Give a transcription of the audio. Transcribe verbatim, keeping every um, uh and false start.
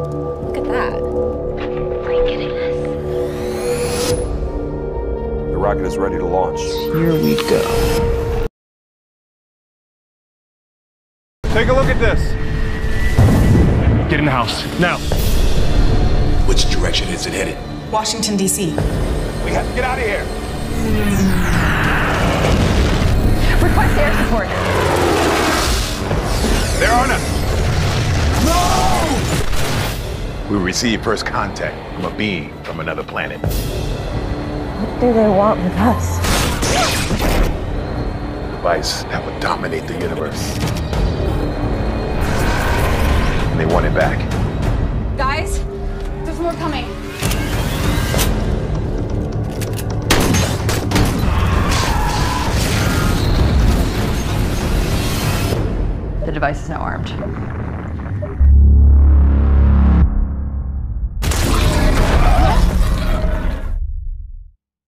Look at that. Are you kidding us? The rocket is ready to launch. Here we go. Take a look at this. Get in the house, now. Which direction is it headed? Washington, D C We have to get out of here. Request air support. They're on us. We received first contact from a being from another planet. What do they want with us? A device that would dominate the universe. And they want it back. Guys, there's more coming. The device is now armed.